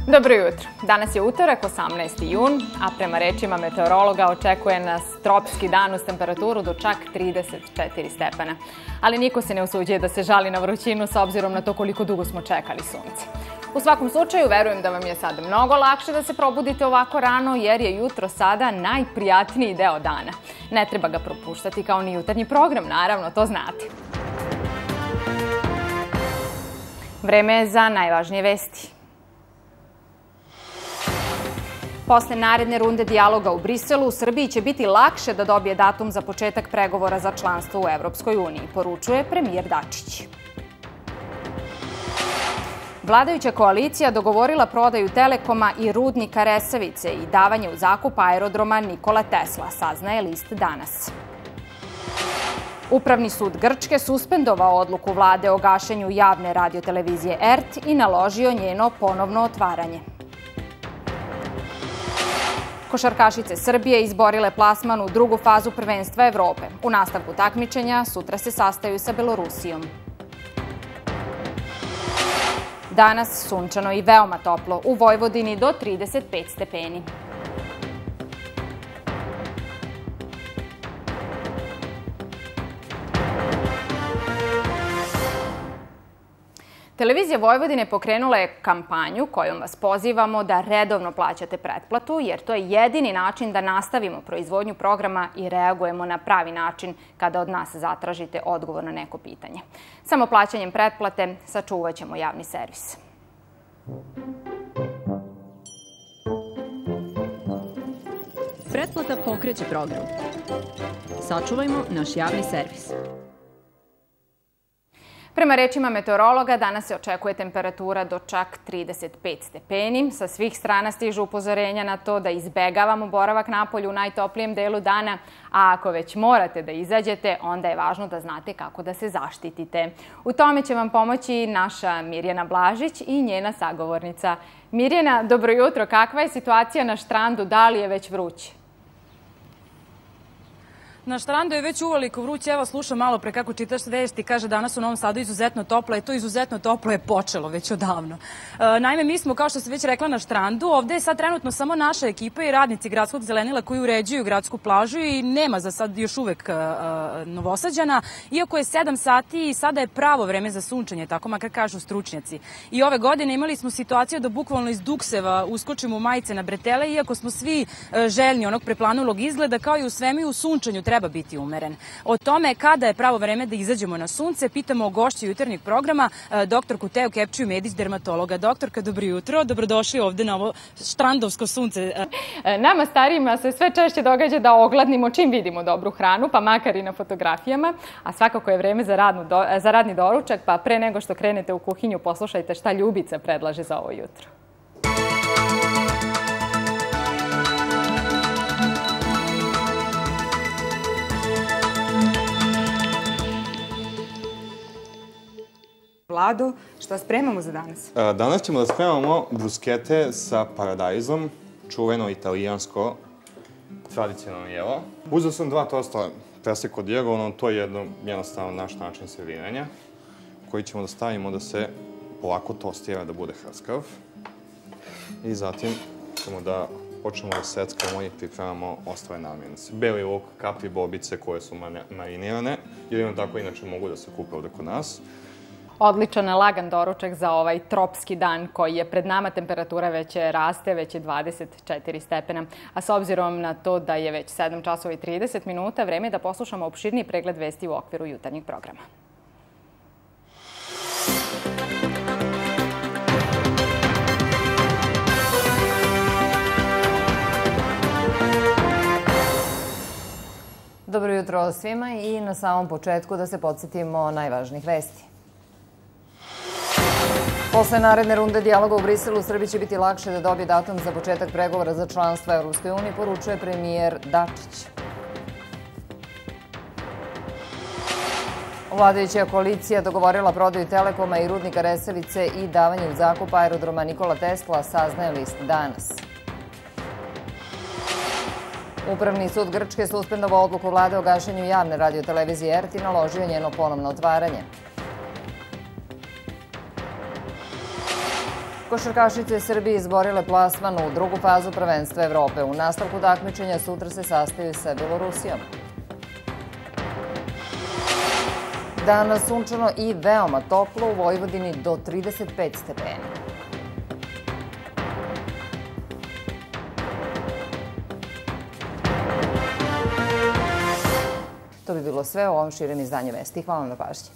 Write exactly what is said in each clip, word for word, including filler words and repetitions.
Dobro jutro. Danas je utorak, osamnaesti jun, a prema rečima meteorologa očekuje nas tropski dan uz temperaturu do čak trideset četiri stepena. Ali niko se ne usuđuje da se žali na vrućinu s obzirom na to koliko dugo smo čekali sunce. U svakom slučaju, verujem da vam je sada mnogo lakše da se probudite ovako rano, jer je jutro sada najprijatniji deo dana. Ne treba ga propuštati kao ni jutarnji program, naravno, to znate. Vreme je za najvažnije vesti. Posle naredne runde dijaloga u Briselu, u Srbiji će biti lakše da dobije datum za početak pregovora za članstvo u Evropskoj uniji, poručuje premijer Dačić. Vladajuća koalicija dogovorila prodaju Telekoma i rudnika Resavice i davanje u zakup aerodroma Nikola Tesla, saznaje list danas. Upravni sud Grčke suspendovao odluku vlade o gašenju javne radiotelevizije E R T i naložio njeno ponovno otvaranje. Košarkašice Srbije izborile plasman u drugu fazu prvenstva Evrope. U nastavku takmičenja sutra se sastaju sa Belorusijom. Danas sunčano i veoma toplo, u Vojvodini do trideset pet stepeni. Televizija Vojvodine pokrenula je kampanju kojom vas pozivamo da redovno plaćate pretplatu, jer to je jedini način da nastavimo proizvodnju programa i reagujemo na pravi način kada od nas zatražite odgovor na neko pitanje. Samo plaćanjem pretplate sačuvat ćemo javni servis. Pretplata pokreće program. Sačuvajmo naš javni servis. Prema rečima meteorologa, danas se očekuje temperatura do čak trideset pet stepeni. Sa svih strana stižu upozorenja na to da izbegavamo boravak napolju u najtoplijem delu dana, a ako već morate da izađete, onda je važno da znate kako da se zaštitite. U tome će vam pomoći naša Mirjana Blažić i njena sagovornica. Mirjana, dobro jutro. Kakva je situacija na štrandu? Da li je već vruće? Na štrandu je već uveliko vruće. Evo, slušam malo pre kako čitaš vesti. Kaže, danas u Novom Sadu izuzetno toplo. Je to izuzetno toplo je počelo već odavno. E, naime, mi smo, kao što se već rekla, na štrandu. Ovde je sad trenutno samo naša ekipa i radnici Gradskog zelenila koji uređuju gradsku plažu i nema za sad još uvek e, Novosađana. Iako je sedam sati i sada je pravo vreme za sunčanje, tako makar kažu stručnjaci. I ove godine imali smo situaciju da bukvalno iz dukseva uskočimo u majice na bretele, iako smo svi e, željni onog preplanulog izgleda, kao i u svemu u sunčanju treba treba biti umeren. O tome kada je pravo vreme da izađemo na sunce, pitamo gošće jutarnjeg programa, doktorku Teju Kepčiju Medić, dermatologa. Doktorka, dobro jutro, dobrodošli ovde na ovo štrandovsko sunce. Nama starijima se sve češće događa da ogladnimo čim vidimo dobru hranu, pa makar i na fotografijama, a svakako je vreme za, radnu do, za radni doručak, pa pre nego što krenete u kuhinju, poslušajte šta Ljubica predlaže za ovo jutro. Vlado, šta spremamo za danas? Danas ćemo da spremamo bruskete sa paradajzom, čuveno italijansko tradicionalno jelo. Uzeo sam dva tosta preseko dijagonalno, to je jedno, jednostavno naš način serviranja, koji ćemo da stavimo da se polako tostira, da bude hrskav. I zatim ćemo da počnemo da seckamo i pripremamo ostale namirnice. Beli luk, kapri, bobice koje su marinirane, jedino tako inače mogu da se kupe ovde kod nas. Odličan, lagan doručak za ovaj tropski dan koji je pred nama. Temperatura već raste, već je dvadeset četiri stepena. A s obzirom na to da je već sedam časova i trideset minuta, vreme je da poslušamo opširniji pregled vesti u okviru jutarnjeg programa. Dobro jutro svima i na samom početku da se podsjetimo najvažnijih vesti. Posle naredne runde dijaloga u Briselu, Srbiji će biti lakše da dobije datum za početak pregovora za članstvo u Evropskoj uniji, poručuje premijer Dačić. Vladajuća koalicija dogovorila prodaju Telekoma i rudnika Resavice i davanje u zakup aerodroma Nikola Tesla, saznaje list danas. Upravni sud Grčke suspendovao odluku vlade o gašenju javne radiotelevizije E R T i naložio njeno ponovno otvaranje. Košarkašice Srbije izborile plasman u drugu fazu prvenstva Evrope. U nastavku takmičenja sutra se sastaju sa Belorusijom. Danas sunčano i veoma toplo, u Vojvodini do trideset pet stepeni. To bi bilo sve u ovom širem izdanju vesti. Hvala vam na pažnji.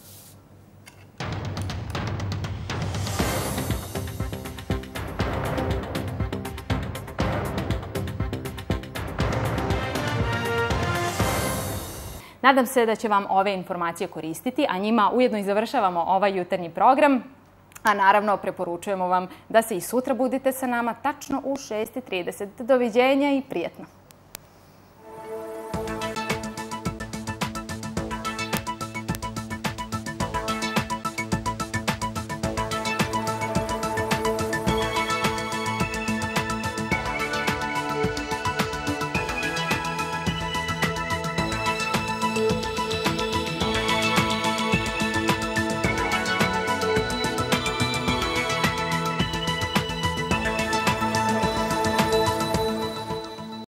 Nadam se da će vam ove informacije koristiti, a njima ujedno i završavamo ovaj jutarnji program. A naravno, preporučujemo vam da se i sutra budite sa nama tačno u šest i trideset. Doviđenja i prijetno!